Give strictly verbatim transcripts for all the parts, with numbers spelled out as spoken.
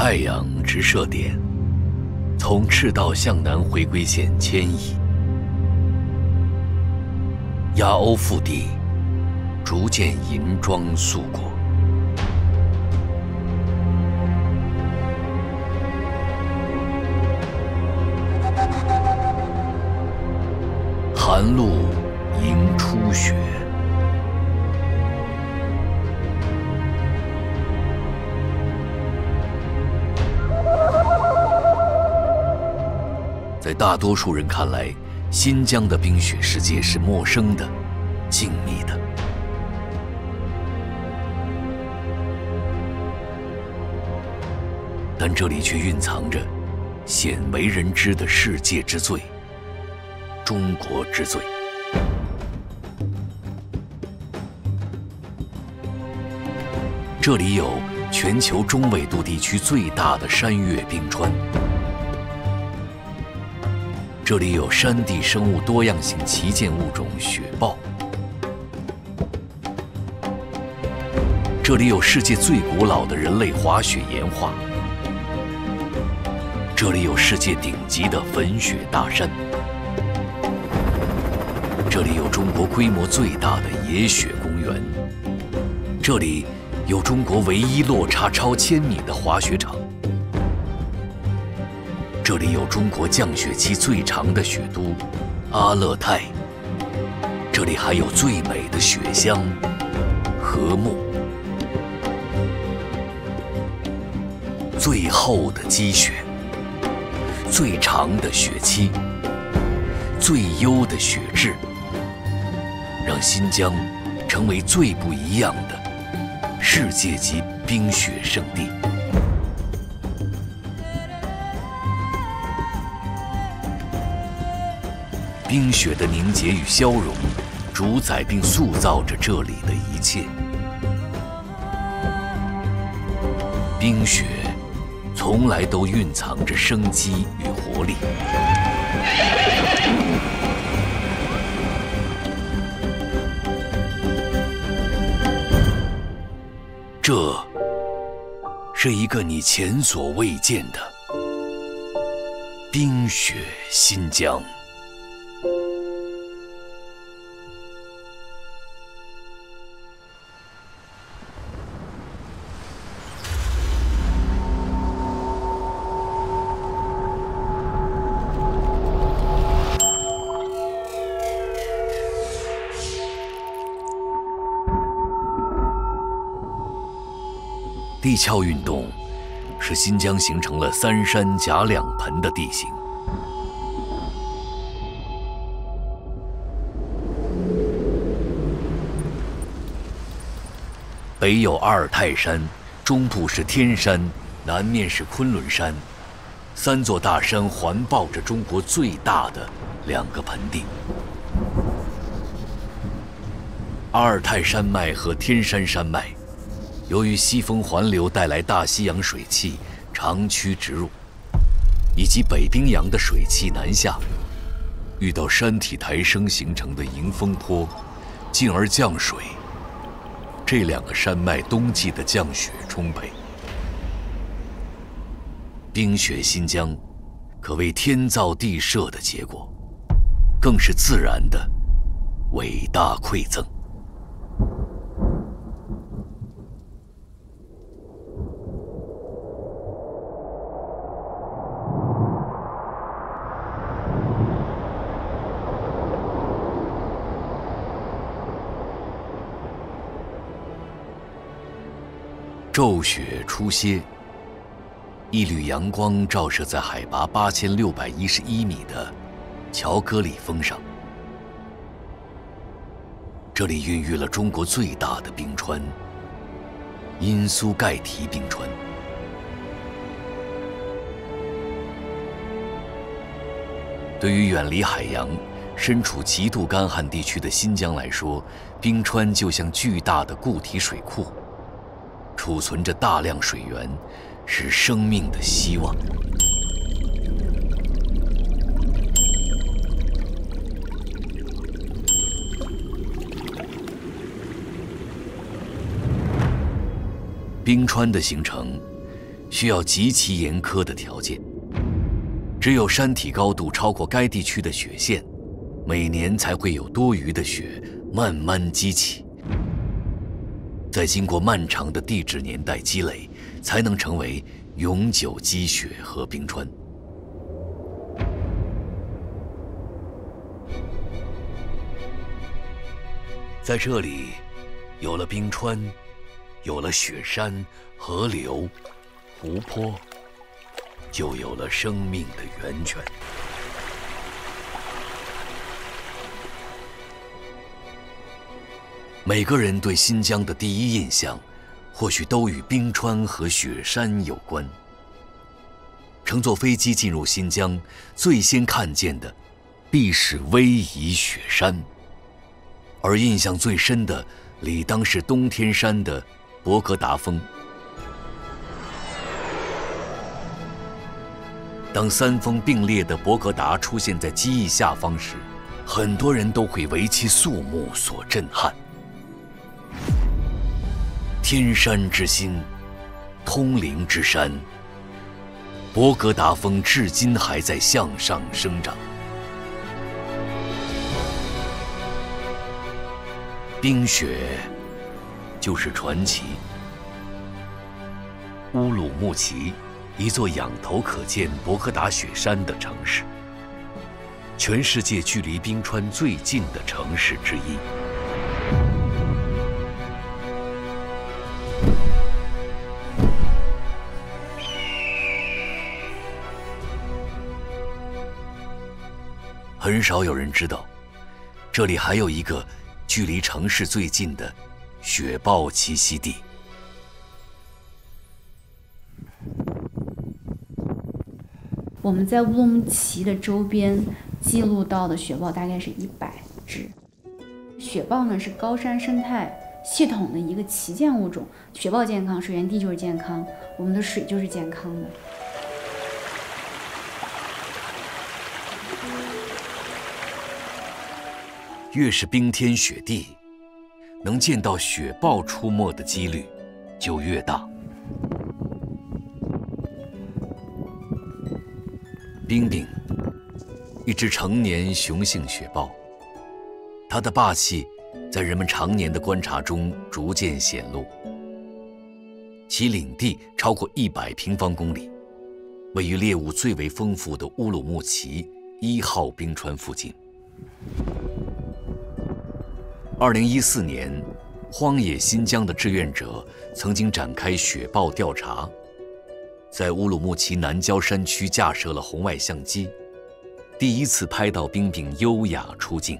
太阳直射点从赤道向南回归线迁移，亚欧腹地逐渐银装素裹。寒露迎初雪，在大多数人看来，新疆的冰雪世界是陌生的、静谧的。但这里却蕴藏着鲜为人知的世界之最——中国之最。这里有全球中纬度地区最大的山岳冰川。这里有山地生物多样性旗舰物种雪豹，这里有世界最古老的人类滑雪岩画，这里有世界顶级的粉雪大山，这里有中国规模最大的野雪公园，这里有中国唯一落差超千米的滑雪场。这里有中国降雪期最长的雪都阿勒泰，这里还有最美的雪乡禾木，最厚的积雪，最长的雪期，最优的雪质，让新疆成为最不一样的世界级冰雪圣地。冰雪的凝结与消融，主宰并塑造着这里的一切。冰雪从来都蕴藏着生机与活力。这是一个你前所未见的冰雪新疆。地壳运动使新疆形成了三山夹两盆的地形。北有阿尔泰山，中部是天山，南面是昆仑山，三座大山环抱着中国最大的两个盆地。阿尔泰山脉和天山山脉由于西风环流带来大西洋水汽长驱直入，以及北冰洋的水汽南下，遇到山体抬升形成的迎风坡，进而降水。这两个山脉冬季的降雪充沛。冰雪新疆可谓天造地设的结果，更是自然的伟大馈赠。骤雪初歇，一缕阳光照射在海拔八千六百一十一米的乔戈里峰上。这里孕育了中国最大的冰川——因苏盖提冰川。对于远离海洋、身处极度干旱地区的新疆来说，冰川就像巨大的固体水库，储存着大量水源，是生命的希望。冰川的形成需要极其严苛的条件。只有山体高度超过该地区的雪线，每年才会有多余的雪慢慢积起。再经过漫长的地质年代积累，才能成为永久积雪和冰川。在这里，有了冰川，有了雪山、河流、湖泊，就有了生命的源泉。每个人对新疆的第一印象，或许都与冰川和雪山有关。乘坐飞机进入新疆，最先看见的，必是逶迤雪山。而印象最深的，理当是东天山的博格达峰。当三峰并列的博格达出现在机翼下方时，很多人都会为其肃穆所震撼。天山之心，通灵之山，博格达峰至今还在向上生长。冰雪就是传奇。乌鲁木齐，一座仰头可见博格达雪山的城市，全世界距离冰川最近的城市之一。很少有人知道，这里还有一个距离城市最近的雪豹栖息地。 我们在乌鲁木齐的周边记录到的雪豹大概是一百只。雪豹呢是高山生态系统的一个旗舰物种，雪豹健康，水源地就是健康，我们的水就是健康的。 越是冰天雪地，能见到雪豹出没的几率就越大。冰冰，一只成年雄性雪豹，它的霸气在人们常年的观察中逐渐显露。其领地超过一百平方公里，位于猎物最为丰富的乌鲁木齐一号冰川附近。二零一四年，荒野新疆的志愿者曾经展开雪豹调查，在乌鲁木齐南郊山区架设了红外相机，第一次拍到冰冰优雅出镜。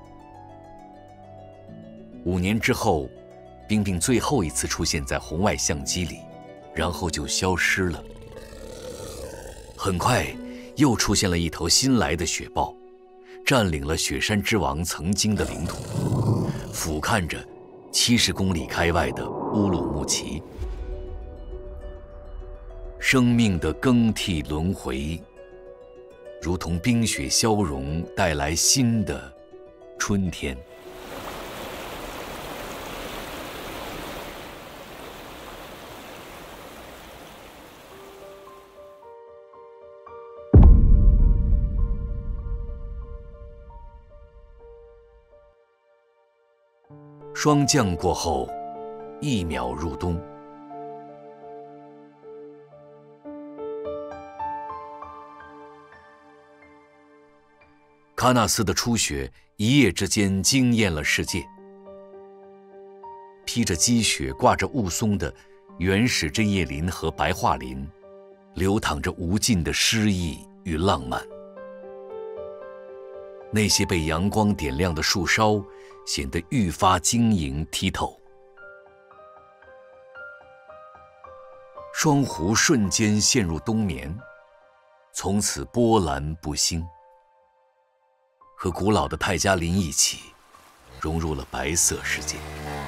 五年之后，冰冰最后一次出现在红外相机里，然后就消失了。很快，又出现了一头新来的雪豹，占领了雪山之王曾经的领土，俯瞰着七十公里开外的乌鲁木齐。生命的更替轮回，如同冰雪消融，带来新的春天。霜降过后，一秒入冬。喀纳斯的初雪一夜之间惊艳了世界。披着积雪、挂着雾凇的原始针叶林和白桦林，流淌着无尽的诗意与浪漫。那些被阳光点亮的树梢显得愈发晶莹剔透。双湖瞬间陷入冬眠，从此波澜不兴。和古老的泰加林一起，融入了白色世界。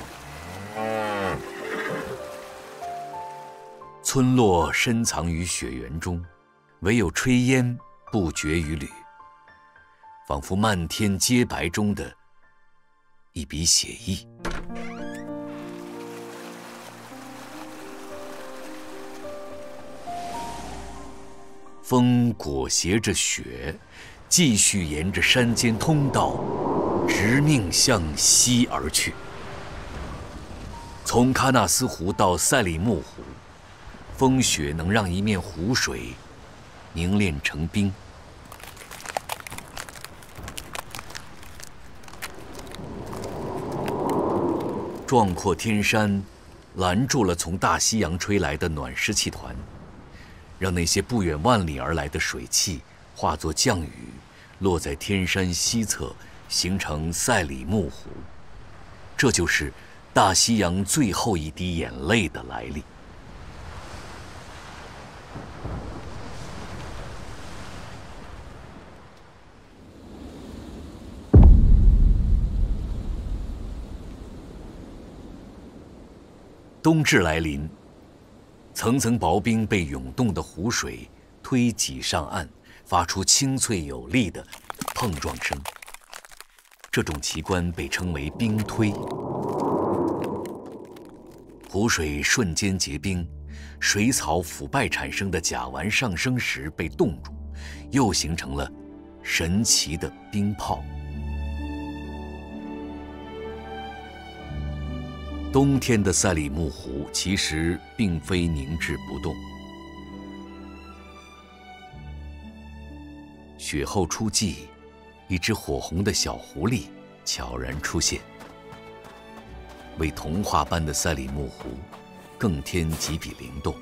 村落深藏于雪原中，唯有炊烟不绝于缕，仿佛漫天洁白中的一笔写意。 风裹挟着雪，继续沿着山间通道，直命向西而去。从喀纳斯湖到赛里木湖，风雪能让一面湖水凝练成冰。壮阔天山拦住了从大西洋吹来的暖湿气团，让那些不远万里而来的水汽化作降雨，落在天山西侧，形成赛里木湖。这就是大西洋最后一滴眼泪的来历。冬至来临，层层薄冰被涌动的湖水推挤上岸，发出清脆有力的碰撞声。这种奇观被称为冰推。湖水瞬间结冰，水草腐败产生的甲烷上升时被冻住，又形成了神奇的冰泡。冬天的赛里木湖其实并非凝滞不动，雪后初霁，一只火红的小狐狸悄然出现，为童话般的赛里木湖更添几笔灵动。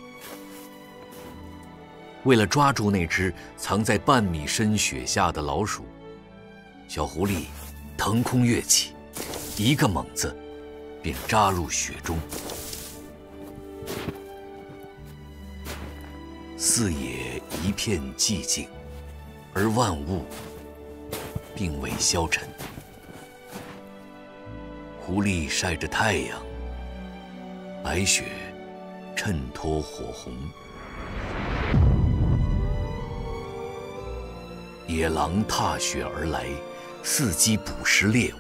为了抓住那只藏在半米深雪下的老鼠，小狐狸腾空跃起，一个猛子便扎入雪中。四野一片寂静，而万物并未消沉。狐狸晒着太阳，白雪衬托火红。野狼踏雪而来，伺机捕食猎物。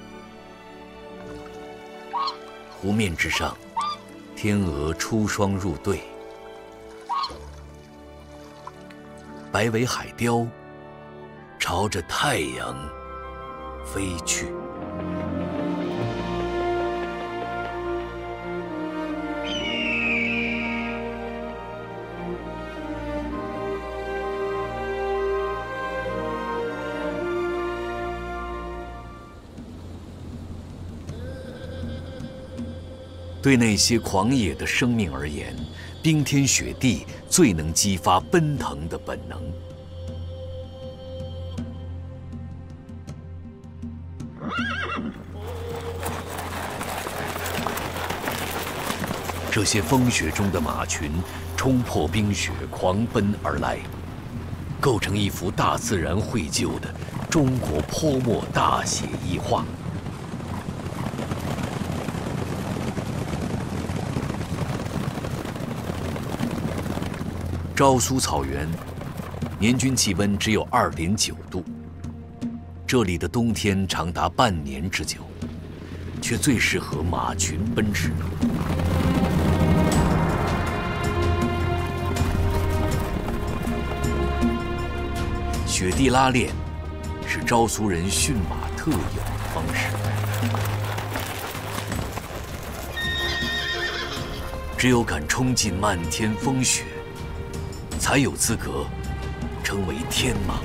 湖面之上，天鹅出双入对，白尾海雕朝着太阳飞去。对那些狂野的生命而言，冰天雪地最能激发奔腾的本能。这些风雪中的马群冲破冰雪，狂奔而来，构成一幅大自然绘就的中国泼墨大写意画。昭苏草原，年均气温只有二点九度，这里的冬天长达半年之久，却最适合马群奔驰。雪地拉练是昭苏人驯马特有的方式。只有敢冲进漫天风雪，才有资格称为天马。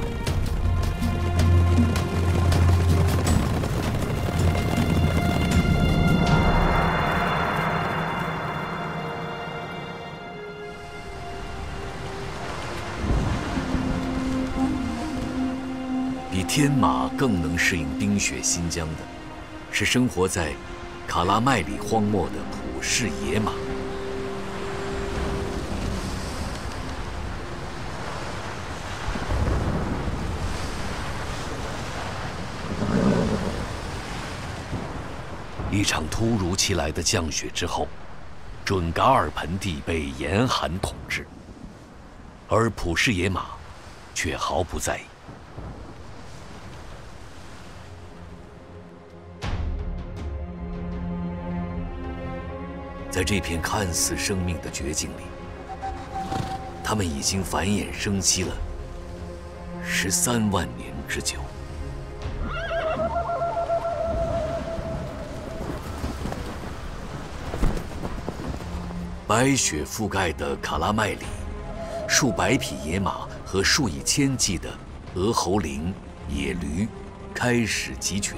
比天马更能适应冰雪新疆的，是生活在卡拉麦里荒漠的普氏野马。一场突如其来的降雪之后，准噶尔盆地被严寒统治，而普氏野马却毫不在意。在这片看似生命的绝境里， 它们已经繁衍生息了十三万年之久。白雪覆盖的卡拉麦里，数百匹野马和数以千计的鹅喉羚、野驴开始集群，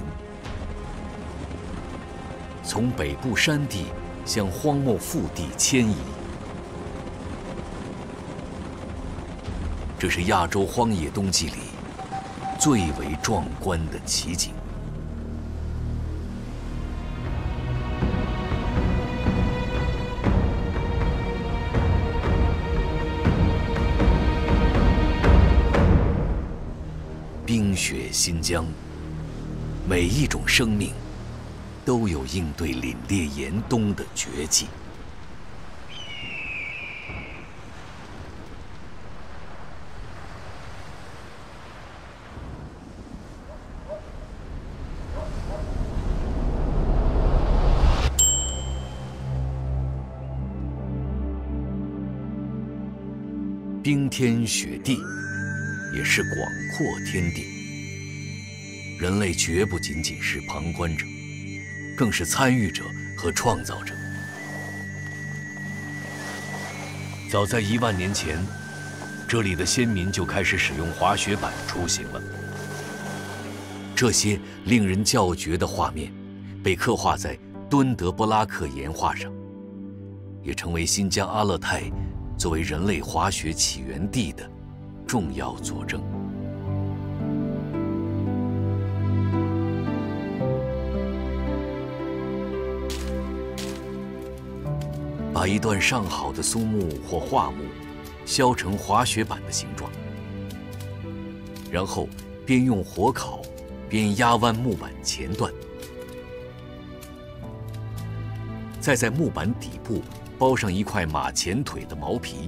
从北部山地向荒漠腹地迁移。这是亚洲荒野冬季里最为壮观的奇景。冰雪新疆，每一种生命都有应对凛冽严冬的绝技。冰天雪地，也是广阔天地。人类绝不仅仅是旁观者，更是参与者和创造者。早在一万年前，这里的先民就开始使用滑雪板出行了。这些令人叫绝的画面，被刻画在敦德布拉克岩画上，也成为新疆阿勒泰作为人类滑雪起源地的重要佐证。把一段上好的苏木或桦木削成滑雪板的形状，然后边用火烤边压弯木板前段，再在木板底部包上一块马前腿的毛皮。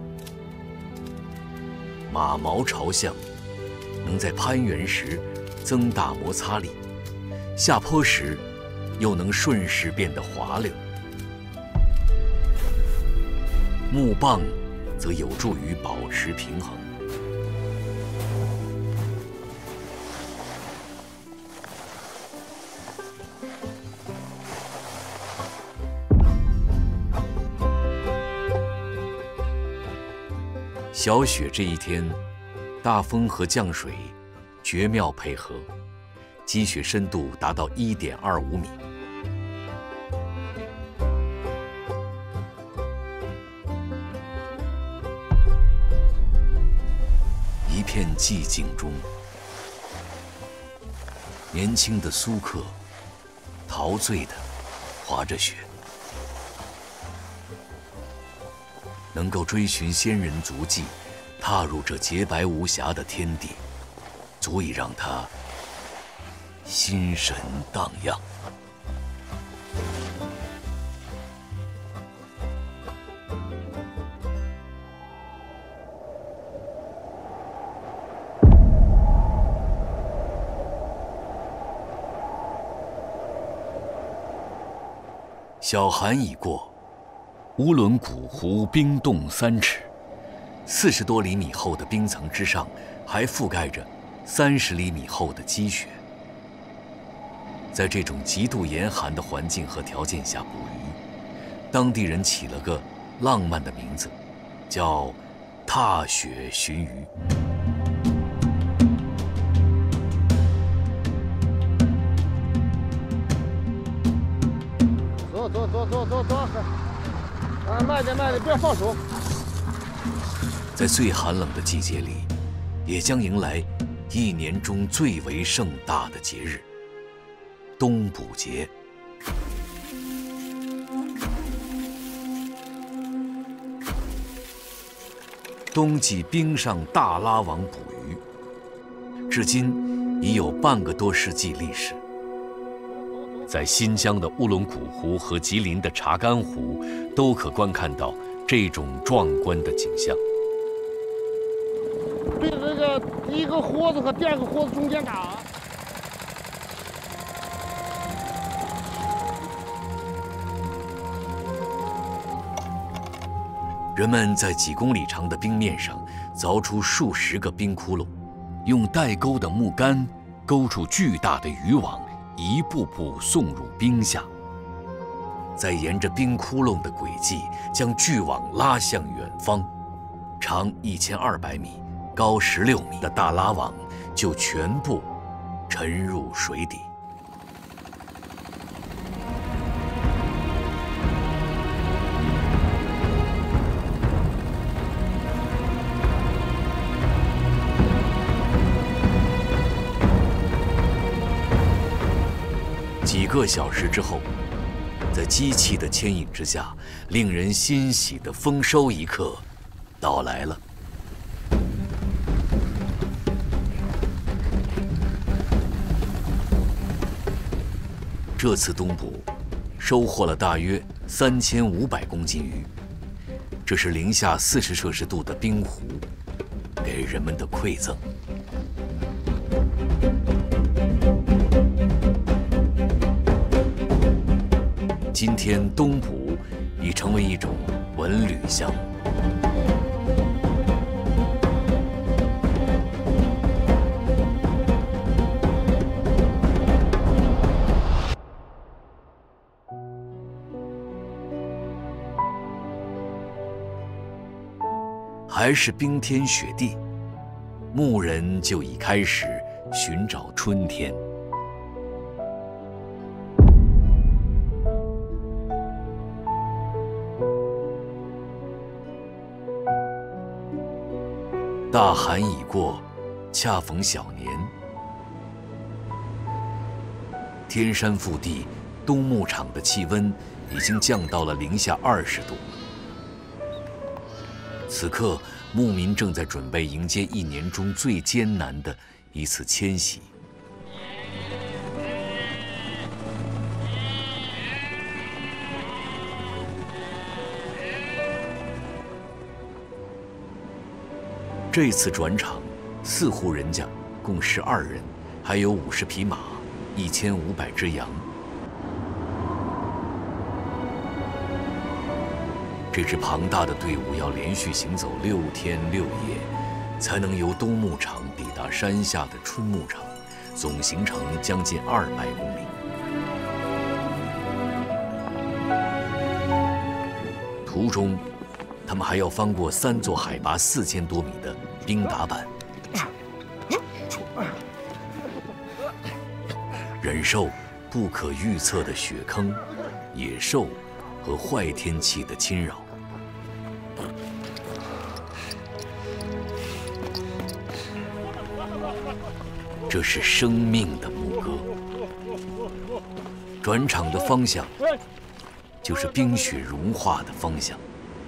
马毛朝向，能在攀援时增大摩擦力，下坡时又能瞬时变得滑溜。木棒则有助于保持平衡。小雪这一天，大风和降水绝妙配合，积雪深度达到 一点二五米。一片寂静中，年轻的苏克陶醉地滑着雪。能够追寻先人足迹，踏入这洁白无瑕的天地，足以让他心神荡漾。小寒已过，乌伦古湖冰冻三尺，四十多厘米厚的冰层之上，还覆盖着三十厘米厚的积雪。在这种极度严寒的环境和条件下捕鱼，当地人起了个浪漫的名字，叫“踏雪寻鱼”。 走走走走走走，啊，慢点慢点，不要放手。 在最寒冷的季节里，也将迎来一年中最为盛大的节日——冬捕节。冬季冰上大拉网捕鱼，至今已有半个多世纪历史。在新疆的乌伦古湖和吉林的查干湖，都可观看到这种壮观的景象。 对着这个第一个豁子和第二个豁子中间打。 人们在几公里长的冰面上凿出数十个冰窟窿，用带钩的木杆勾出巨大的渔网，一步步送入冰下。再沿着冰窟窿的轨迹，将巨网拉向远方，长一千二百米、高十六米的大拉网就全部沉入水底。几个小时之后，在机器的牵引之下，令人欣喜的丰收一刻到来了。这次东捕收获了大约三千五百公斤鱼，这是零下四十摄氏度的冰湖给人们的馈赠。今天东捕已成为一种文旅项目。还是冰天雪地，牧人就已开始寻找春天。大寒已过，恰逢小年。天山腹地冬牧场的气温已经降到了零下二十度。此刻，牧民正在准备迎接一年中最艰难的一次迁徙。这次转场，四户人家，共十二人，还有五十匹马，一千五百只羊。这支庞大的队伍要连续行走六天六夜，才能由东牧场抵达山下的春牧场，总行程将近二百公里。途中，他们还要翻过三座海拔四千多米的冰打板，忍受不可预测的雪坑、野兽和坏天气的侵扰。这是生命的牧歌。转场的方向就是冰雪融化的方向。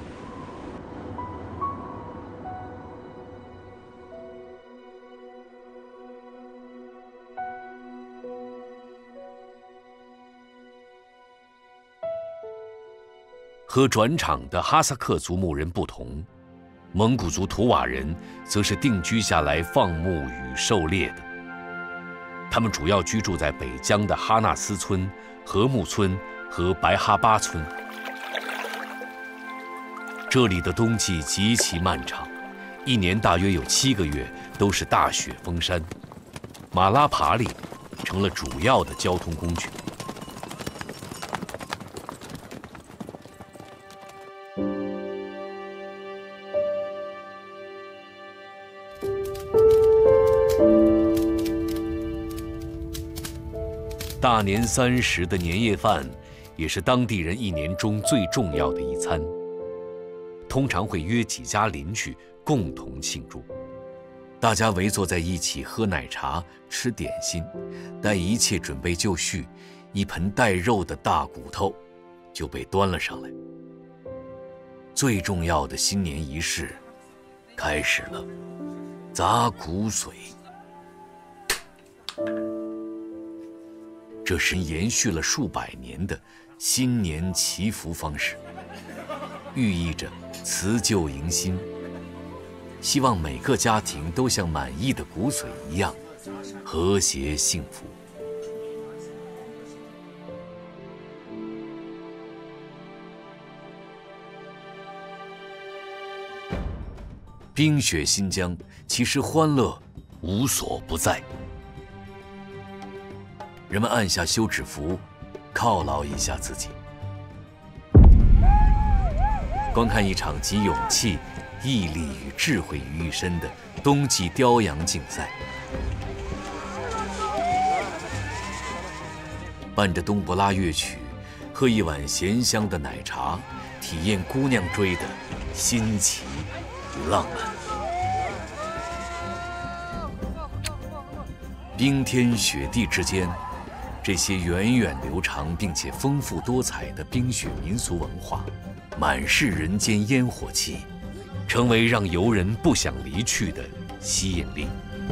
和转场的哈萨克族牧人不同，蒙古族图瓦人则是定居下来放牧与狩猎的。他们主要居住在北疆的哈纳斯村、和木村和白哈巴村。这里的冬季极其漫长，一年大约有七个月都是大雪封山，马拉爬犁成了主要的交通工具。大年三十的年夜饭，也是当地人一年中最重要的一餐。通常会约几家邻居共同庆祝，大家围坐在一起喝奶茶、吃点心。待一切准备就绪，一盆带肉的大骨头就被端了上来。最重要的新年仪式开始了，砸骨髓。这是延续了数百年的新年祈福方式，寓意着辞旧迎新，希望每个家庭都像满意的骨髓一样和谐幸福。 冰雪新疆，其实欢乐无所不在。人们按下休止符，犒劳一下自己，观看一场集勇气、毅力与智慧于一身的冬季雕羊竞赛。伴着冬不拉乐曲，喝一碗咸香的奶茶，体验姑娘追的新奇与浪漫。冰天雪地之间，这些源远流长并且丰富多彩的冰雪民俗文化，满是人间烟火气，成为让游人不想离去的吸引力。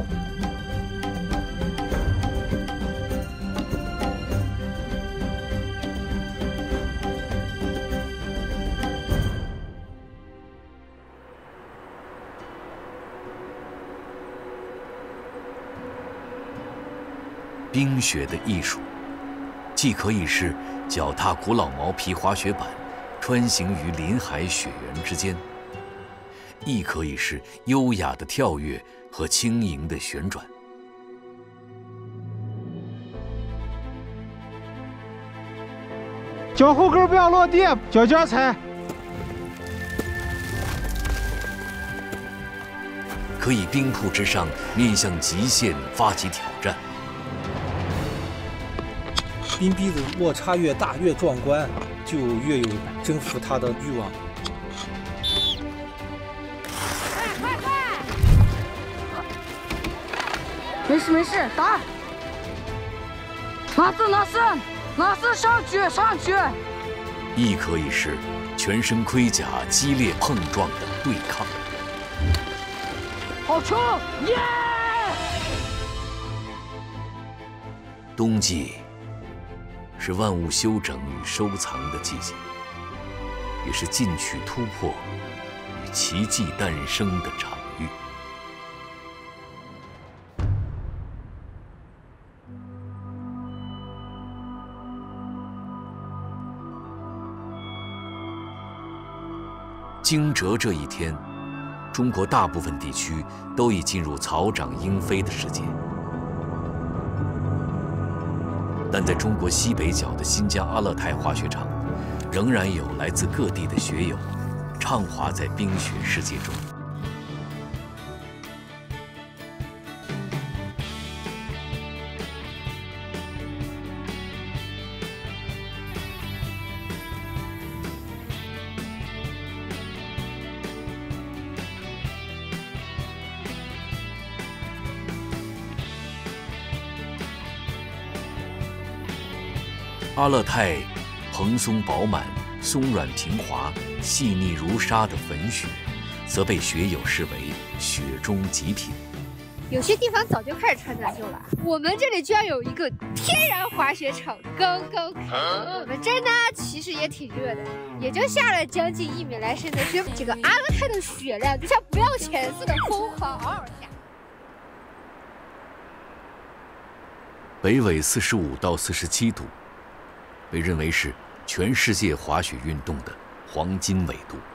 冰雪的艺术，既可以是脚踏古老毛皮滑雪板，穿行于林海雪原之间，亦可以是优雅的跳跃和轻盈的旋转。 脚后跟不要落地，脚尖踩。 可以冰瀑之上面向极限发起挑战。 冰鼻子落差越大越壮观，就越有征服它的欲望。 快快快！没事没事，打！老四老四老四上去上去！ 亦可以是全身盔甲激烈碰撞的对抗。 好冲！耶！ 冬季是万物休整与收藏的季节，也是进取突破与奇迹诞生的场域。惊蛰这一天，中国大部分地区都已进入草长莺飞的世界。但在中国西北角的新疆阿勒泰滑雪场，仍然有来自各地的雪友畅滑在冰雪世界中。阿勒泰蓬松饱满、松软平滑、细腻如纱的粉雪，则被雪友视为雪中极品。 有些地方早就开始穿短袖了，我们这里居然有一个天然滑雪场，刚刚开。我们这儿呢，其实也挺热的，也就下了将近一米来深的雪。这个阿勒泰的雪量就像不要钱似的疯狂嗷嗷下。 北纬四十五到四十七度。被认为是全世界滑雪运动的黄金纬度。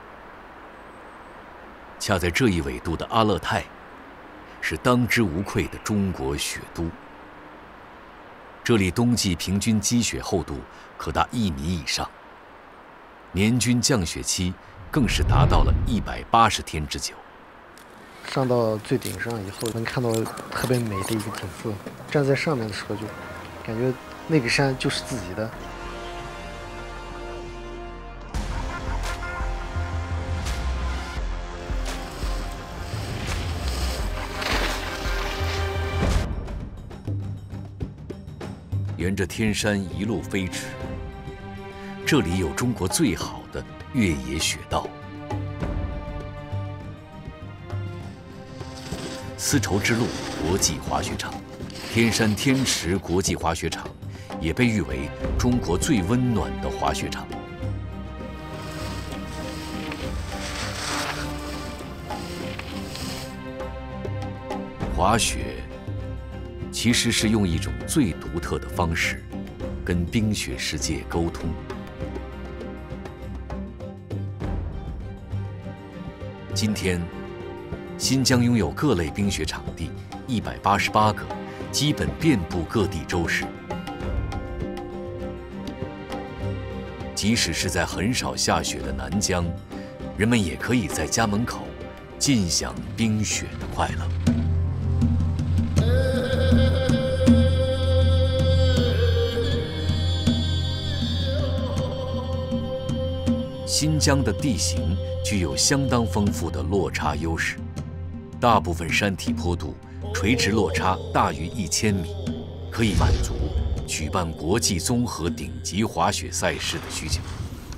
恰在这一纬度的阿勒泰，是当之无愧的中国雪都。这里冬季平均积雪厚度可达一米以上，年均降雪期更是达到了一百八十天之久。 上到最顶上以后，能看到特别美的一个景色。站在上面的时候，就感觉那个山就是自己的。 沿着天山一路飞驰，这里有中国最好的越野雪道。丝绸之路国际滑雪场，天山天池国际滑雪场，也被誉为中国最温暖的滑雪场。滑雪其实是用一种最独特的方式，跟冰雪世界沟通。今天， 新疆拥有各类冰雪场地一百八十八个，基本遍布各地州市。即使是在很少下雪的南疆，人们也可以在家门口尽享冰雪的快乐。新疆的地形具有相当丰富的落差优势，大部分山体坡度垂直落差大于一千米，可以满足举办国际综合顶级滑雪赛事的需求。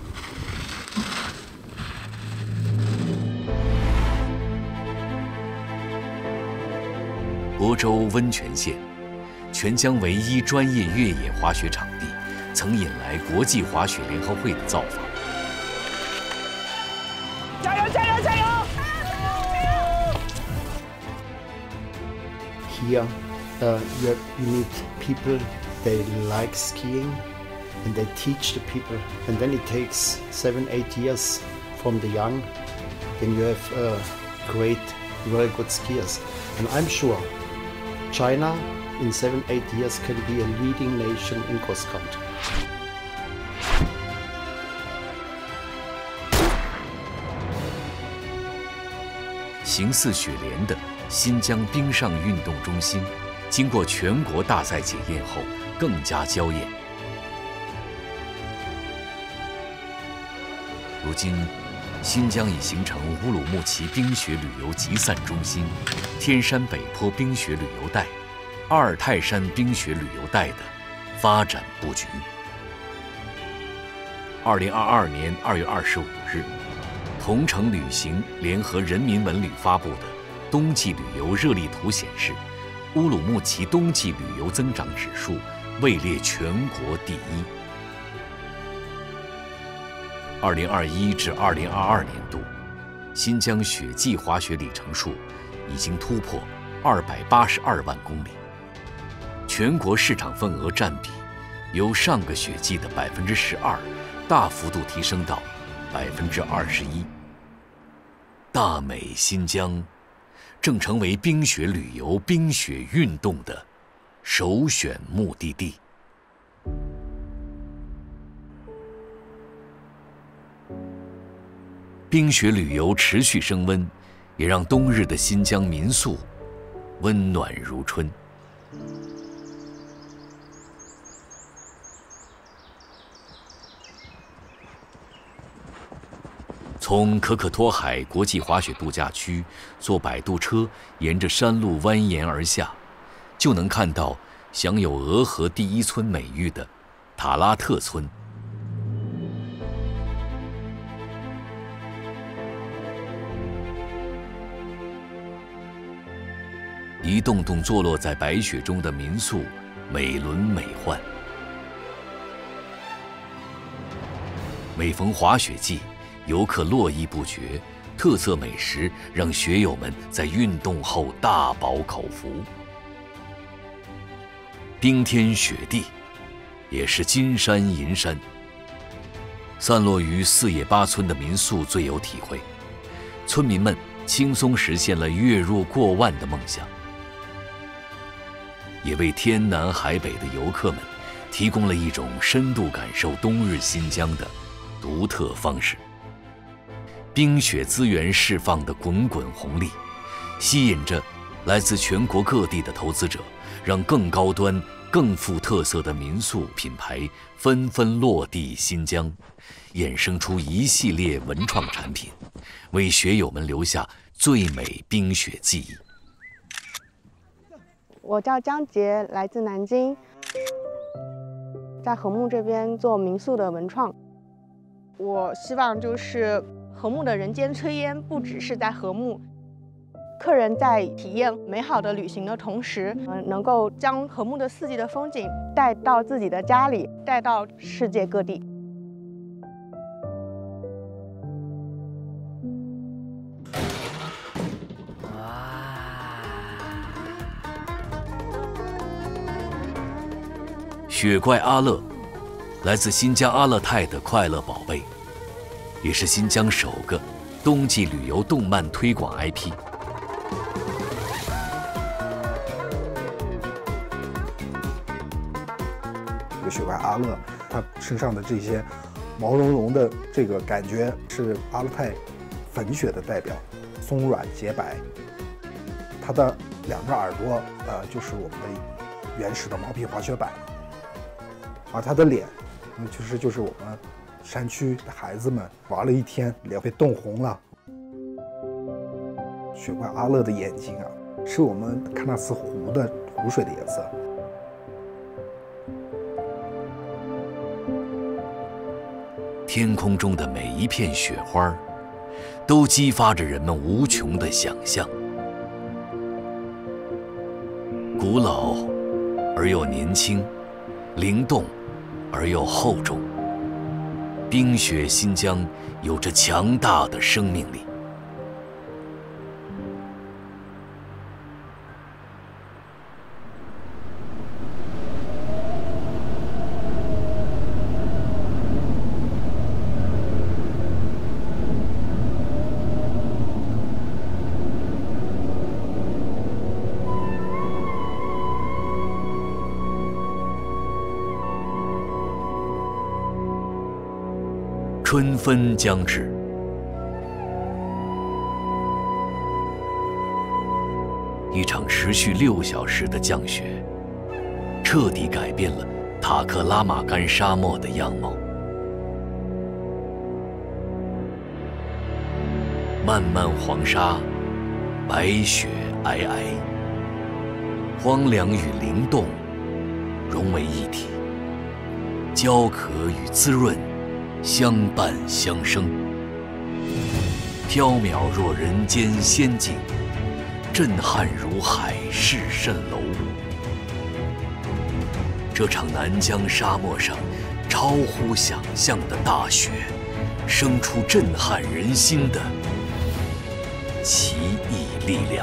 亳州温泉县，全疆唯一专业越野滑雪场地，曾引来国际滑雪联合会的造访。 加油加油加油！ Here, uh, you, you need people, they like skiing, and they teach the people. And then it takes seven, eight years from the young, then you have uh, great, very good skiers. And I'm sure China in seven, eight years can be a leading nation in cross country. 形似雪莲的新疆冰上运动中心，经过全国大赛检验后，更加娇艳。如今，新疆已形成乌鲁木齐冰雪旅游集散中心、天山北坡冰雪旅游带、阿尔泰山冰雪旅游带的发展布局。二零二二年二月二十五日，同程旅行联合人民文旅发布的冬季旅游热力图显示，乌鲁木齐冬季旅游增长指数位列全国第一。二零二一至二零二二年度，新疆雪季滑雪里程数已经突破二百八十二万公里，全国市场份额占比由上个雪季的百分之十二大幅度提升到百分之二十一。大美新疆正成为冰雪旅游、冰雪运动的首选目的地。冰雪旅游持续升温，也让冬日的新疆民宿温暖如春。从可可托海国际滑雪度假区坐摆渡车沿着山路蜿蜒而下，就能看到享有俄河第一村美誉的塔拉特村。一栋栋坐落在白雪中的民宿，美轮美奂。每逢滑雪季，游客络绎不绝，特色美食让雪友们在运动后大饱口福。冰天雪地，也是金山银山。散落于四野八村的民宿最有体会，村民们轻松实现了月入过万的梦想，也为天南海北的游客们提供了一种深度感受冬日新疆的独特方式。冰雪资源释放的滚滚红利，吸引着来自全国各地的投资者，让更高端、更富特色的民宿品牌纷纷落地新疆，衍生出一系列文创产品，为雪友们留下最美冰雪记忆。 我叫张杰，来自南京，在禾木这边做民宿的文创。我希望就是禾木的人间炊烟，不只是在禾木，客人在体验美好的旅行的同时，呃，能够将禾木的四季的风景带到自己的家里，带到世界各地。 雪怪阿乐，来自新疆阿勒泰的快乐宝贝，也是新疆首个冬季旅游动漫推广 I P。 个雪怪阿勒，它身上的这些毛茸茸的这个感觉是阿勒泰粉雪的代表，松软洁白。它的两只耳朵，呃，就是我们的原始的毛皮滑雪板，而它的脸，嗯，其实就是我们山区的孩子们玩了一天，脸被冻红了。雪怪阿勒的眼睛啊，是我们喀纳斯湖的湖水的颜色。 天空中的每一片雪花，都激发着人们无穷的想象。古老而又年轻，灵动而又厚重。冰雪新疆有着强大的生命力。春分将至，一场持续六小时的降雪，彻底改变了塔克拉玛干沙漠的样貌。漫漫黄沙，白雪皑皑，荒凉与灵动融为一体，焦渴与滋润相伴相生，缥缈若人间仙境，震撼如海市蜃楼。这场南疆沙漠上超乎想象的大雪，生出震撼人心的奇异力量。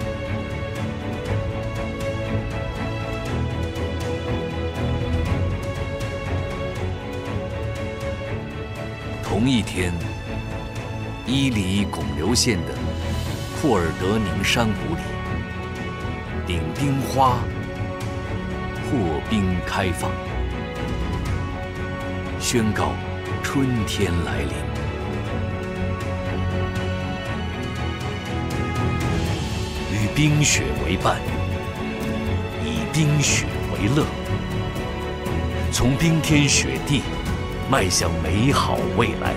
同一天，伊犁巩留县的库尔德宁山谷里，顶冰花破冰开放，宣告春天来临。与冰雪为伴，以冰雪为乐，从冰天雪地迈向美好未来。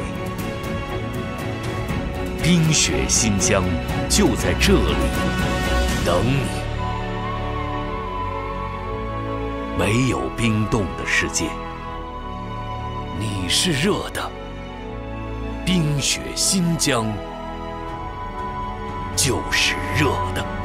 冰雪新疆就在这里等你。没有冰冻的世界，你是热的，冰雪新疆就是热的。